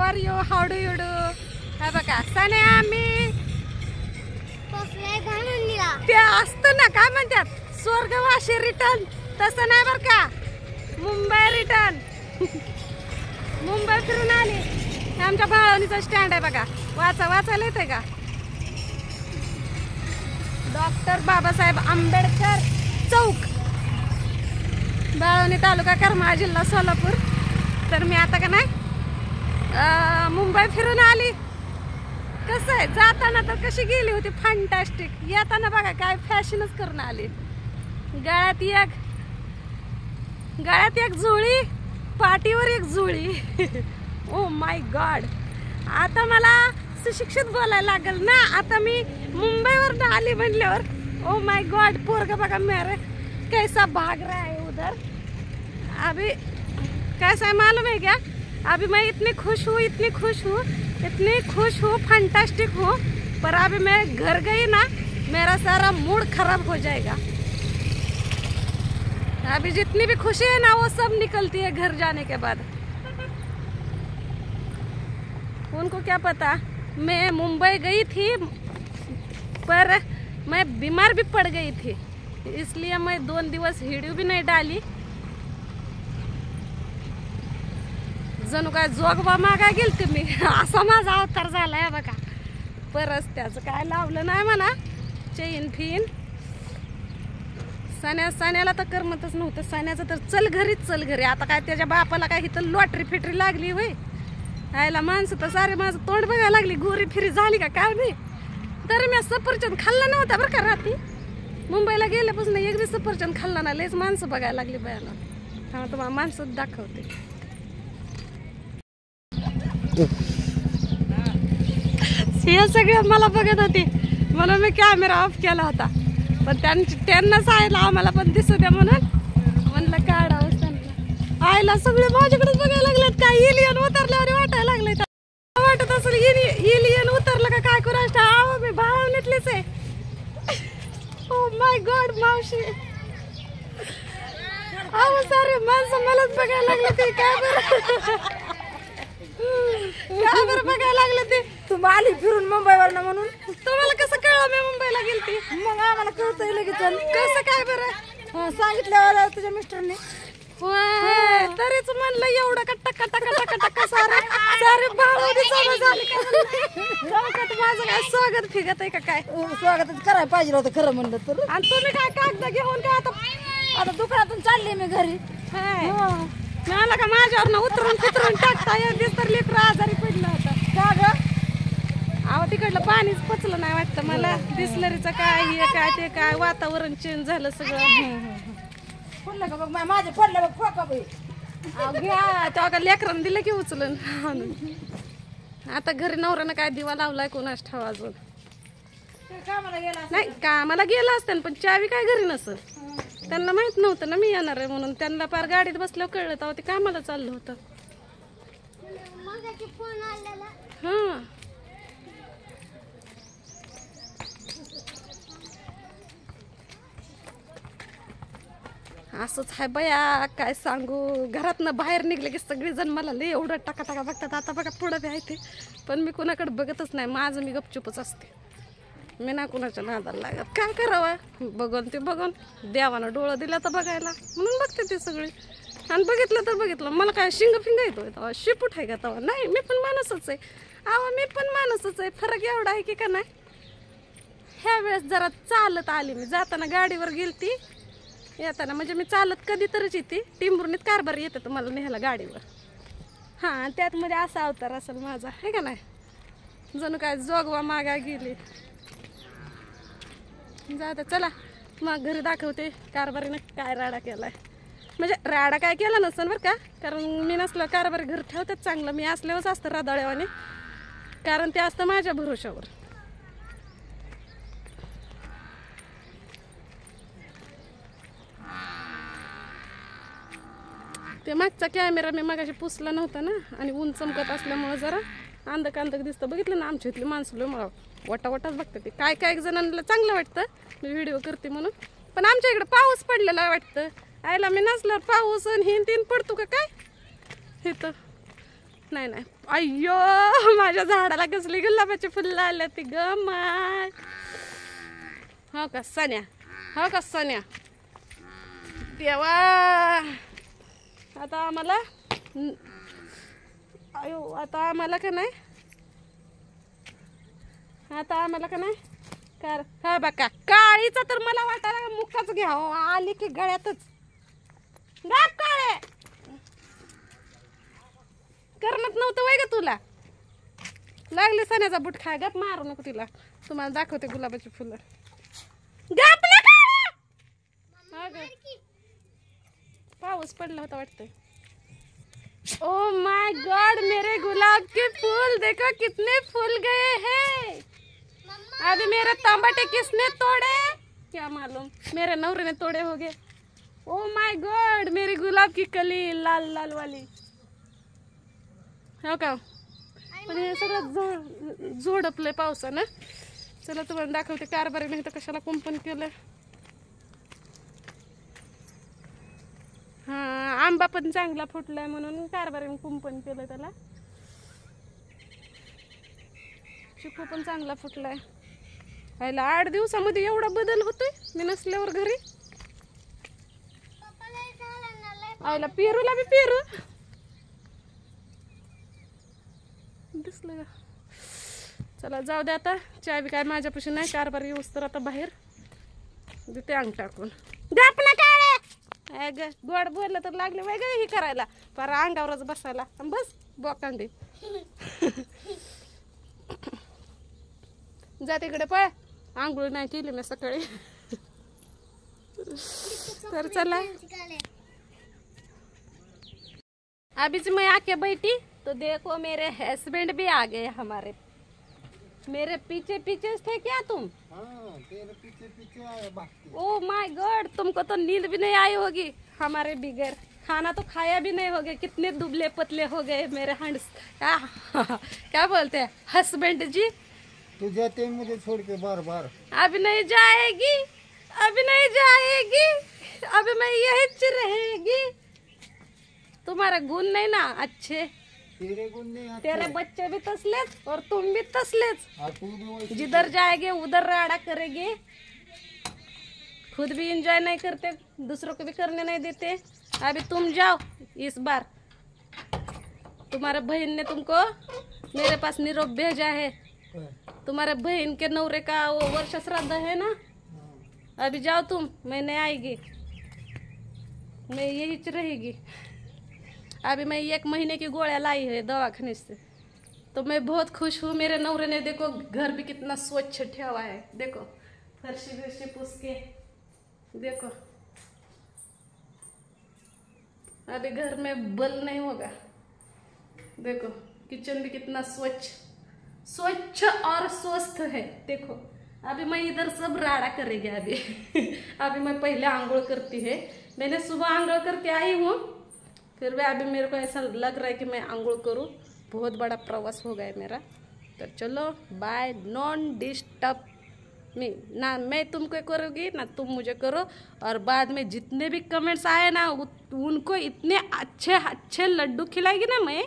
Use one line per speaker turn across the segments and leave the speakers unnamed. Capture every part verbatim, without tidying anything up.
R you, how do you do. हे बघा सने आम्ही ते असतं ना काय म्हणतात स्वर्गवासी रिटर्न, तसं नाही बर का, मुंबई रिटर्न. मुंबई फिरून आली. हे आमच्या बाळवणीचा स्टँड आहे बघा. वाचा वाचायला येते का? डॉक्टर बाबासाहेब आंबेडकर चौक, बाळवणी तालुका करमाळा जिल्हा सोलापूर. तर मी आता का नाही मुंबई फिरून आली. कसं आहे जाताना तर कशी गेली होती फॅन्टॅस्टिक, येताना बघा काय फॅशनच करून आली. गळ्यात एक गळ्यात एक जुळी, पाठीवर एक जुळी. Oh my god. आता मला सुशिक्षित बोलायला लागल ना, आता मी मुंबईवर आली म्हणल्यावर. ओ माय गॉड, पोरगा बघा मेरे कैसा भाग रहा है उधर. अभी कैसा है मालूम है क्या, अभी मैं इतनी खुश हूँ, इतनी खुश हूँ, इतनी खुश हूँ, फैंटास्टिक हूँ, पर अभी मैं घर गई ना मेरा सारा मूड खराब हो जाएगा. अभी जितनी भी खुशी है ना वो सब निकलती है घर जाने के बाद. उनको क्या पता मैं मुंबई गई थी पर मैं बीमार भी पड़ गई थी, इसलिए मैं दोन दिवस वीडियो भी नहीं डाली. जणू काय जोगवा मागा गेलते मी, असा माझा अवतार झालाय बघा. परत त्याचं काय लावलं नाही म्हणा चेन फिन. सण्या सण्याला तर करमतच नव्हतं. सण्याचं तर चल घरीच चल घरी. आता काय त्याच्या बापाला काय इथं लॉटरी फिटरी लागली होय. आयला माणसं तर सारे माझं तोंड बघायला लागली, गोरी फिरी झाली का काय नाही. तरी मी सफरचंद खाल्ला नव्हता बरं का रात्री. मुंबईला गेल्यापासून एक दिवस सफरचंद खाल्ला ना, लयच माणसं बघायला लागली बायाला. हा तुम्हाला माणसं दाखवते. हे सगळे मला बघत होते म्हणून मी कॅमेरा ऑफ केला होता, पण त्यांची त्यांना सांगितलं आम्हाला पण दिसू द्या म्हणून. म्हणलं काढावं त्यांना. आईला सगळे माझ्याकडेच बघायला लागलेत. काय एलियन उतरल्यावर वाटायला लागलंय. वाटत असेल एलियन उतरलं का काय कुराष्ट. आहो मी बाळवणीतलीच आहे. ओ माय गॉड मावशी. अहो सारे माणसं मलाच बघायला लागले. ते काय बरं का बरं बघायला लागले ते.
तू आली फिरून मुंबईवर ना म्हणून.
तुम्हाला कसं कळलं मी मुंबईला गेलती?
मग आम्हाला कळतंय लगेच.
कसं काय बरं
सांगितल्यावर तुझ्या मिस्टरने.
होय तरीच म्हणलं एवढं कट्टा कट्टा कट्टा कट्टा कसा रे सारे बाळवणी जमा झाली का. माझं काय स्वागत फिगत आहे का काय?
स्वागत करायला पाहिजे होतं खरं म्हणलं तर.
आणि तुम्ही काय कागद घेऊन काय आता
आता दुकानातून चालले मी घरी.
मला का माझ्यावर उतरून फितरून टाकता येत तर लेकर आजारी पडलं होतं
का ग.
अहो तिकडलं पाणीच पचलं नाही वाटतं मला. बिस्लरीचं काय हे काय ते काय वातावरण चेंज झालं सगळं.
पडलं का बघ माझे पडलं बघ खोका बाई.
घ्या तेव्हा का लेकरांना दिलं की उचलून. आता घरी नवऱ्यानं काय दिवा लावलाय कोणाच ठाव अजून
कामाला गेला
नाही. कामाला गेला असतं पण चावी काय घरी नसल. त्यांना माहित नव्हतं ना मी येणार आहे म्हणून. त्यांना पार गाडीत बसल्यावर कळलं तेव्हा ते कामाला चाललं होतं. हा असंच आहे बया काय सांगू. घरातनं बाहेर निघले की सगळेजण मला लय एवढं टाका टाका बघतात. आता बघा पुढं बी आहे ते, पण मी कुणाकडे बघतच नाही. माझं मी गपचूपच असते. मी ना कुणाच्या नादाला लागत. काय करावं बघून ते बघून. देवानं डोळं दिलं तर बघायला म्हणून बघते ते सगळी. आणि बघितलं तर बघितलं. मला काय शिंग फिंग येतो तेव्हा शिपूट आहे का तेव्हा नाही. मी पण माणूसच आहे. अहो मी पण माणूसच आहे. फरक एवढा आहे की का नाही. ह्या वेळेस जरा चालत आली मी. जाताना गाडीवर गेलती, येताना म्हणजे मी चालत कधीतरीच येते. टिंबुर्णीत कारभार येते तुम्हाला न्यायला गाडीवर. हां त्यात मध्ये असा अवतार असेल माझा आहे का नाही. जणू काय जोगवा मागा गेली. जाता चला मग घरी दाखवते कारभारीनं काय राडा केलाय. म्हणजे राडा काय केला नसेल बरं का, कारण मी नसलं कारभारी घर ठेवतात चांगलं. मी असल्यावरच असतं रादाळेवाने, कारण ते असतं माझ्या भरोशावर. ते मागचा कॅमेरा मी मगाशी पुसला नव्हता ना, आणि ऊन चमकत असल्यामुळे जरा अंधक अंधक दिसतं. बघितलं ना आमच्या इथली माणसं मला वटा वटाच बघते. ते काय काय जणांना चांगलं वाटतं मी व्हिडिओ करते म्हणून, पण आमच्या इकडे पाऊस पडलेला वाटतं. आयला मी नसल्यावर पाऊस आणि हिन तीन पडतो का काय इथं. नाही नाही, अय्यो माझ्या झाडाला कसली गुलाबाची फुलं आले ती ग माय. हो का सन्या, हो का सन्या तेव्हा आता आम्हाला अयो आता आम्हाला का नाही आता आम्हाला का नाही कार हा बघा काळीचा तर मला वाटायला मुखाच घ्यावं आली की गळ्यातच. गप काळे करमत नव्हतं वय ग तुला, लागले सण्याचा बुट खाय. गप मारू नको तिला, तुम्हाला दाखवते गुलाबाची फुलं. गप ना काळे. हा ग पाऊस पडला होता वाटतं. ओ माय गॉड मेरे गुलाब के फूल देखो कितने फूल गए हैं. अभी मेरे टमाटे किसने तोड़े क्या मालूम, मेरे नवरे ने तोड़े हो गए. ओ माय गॉड मेरी गुलाब की कली लाल लाल वाली. हो का पण हे सगळं झो झोडपलंय पावसानं. चला तुम्हाला दाखवते कारभारी नाही तर कशाला कुंपण केलं. हा आंबा पण चांगला फुटलाय म्हणून कारभारीने कुंपण केलं त्याला. चिकू पण चांगला फुटलाय. आयला आठ दिवसामध्ये एवढा बदल होतोय मी नसल्यावर घरी. आयला पेरूला बी पेरू दिसलं का. चला जाऊ दे आता, चहा बी काय माझ्यापाशी नाही. कारभार येऊस तर आता बाहेर देते अंग टाकून. गप ना काळे ग, गोड बोललं तर लागले वेगळे हे करायला पर अंगावरच बसायला. बस बोकांडे जा तिकडे पळ. आंघोळ नाही केली मी सकाळी. तर चला अभी से मैं आके बैठी तो देखो मेरे हस्बैंड भी आ गए हमारे. मेरे पीछे पीछे थे क्या तुम?
हाँ, तेरे पीछे पीछे आया भागते.
ओ माय गॉड तुमको तो नींद भी नहीं आई होगी हमारे बिगैर. खाना तो खाया भी नहीं होगे. कितने दुबले पतले हो गए मेरे हंस क्या क्या बोलते हैं हस्बैंड जी.
तू जाते मुझे छोड़ के बार बार.
अभी नहीं जाएगी, अभी नहीं जाएगी, अभी मैं यही रहेगी. तुम्हारे गुण नहीं ना अच्छे.
तेरे गुण नहीं आते.
तेरे बच्चे भी तसलेच और तुम भी तसलेच.
हाँ, तू भी वैसे.
जिधर जाएंगे उधर राड़ा करेंगे. खुद भी एंजॉय नहीं करते, दूसरों को भी करने नहीं देते. अभी तुम जाओ इस बार. तुम्हारे बहन ने तुमको मेरे पास निरोप भेजा है. तुम्हारे बहन के नौरे का वो वर्ष श्राद्ध है ना. अभी जाओ तुम, मैं नहीं आएगी, मैं यही रहेगी. अभी मैं एक महीने की गोलियां लाई है दवाखाने से. तो मैं बहुत खुश हूँ. मेरे नौरे ने देखो घर भी कितना स्वच्छ ठेवा है. देखो फर्शी वर्शी पूछ के देखो. अभी घर में बल नहीं होगा. देखो किचन भी कितना स्वच्छ स्वच्छ और स्वस्थ है. देखो अभी मैं इधर सब राड़ा करेगी. अभी अभी मैं पहले आंघोल करती है. मैंने सुबह आंघोल करके आई हूँ, फिर भी अभी मेरे को ऐसा लग रहा है कि मैं आंघोल करूँ. बहुत बड़ा प्रवास हो गया मेरा. तो चलो बाय. नॉन डिस्टर्ब मी ना, मैं तुमको करूँगी ना तुम मुझे करो. और बाद में जितने भी कमेंट्स आए ना उनको इतने अच्छे अच्छे लड्डू खिलाएगी ना मैं.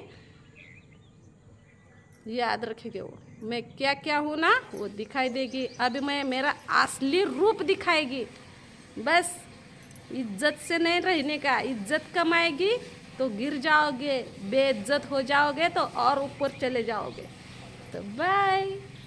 याद रखेंगे वो मैं क्या क्या हूँ ना वो दिखाई देगी. अभी मैं मेरा असली रूप दिखाएगी. बस इज्जत से नहीं रहने का. इज्जत कमाएगी तो गिर जाओगे, बेइज्जत हो जाओगे तो और ऊपर चले जाओगे. तो बाय.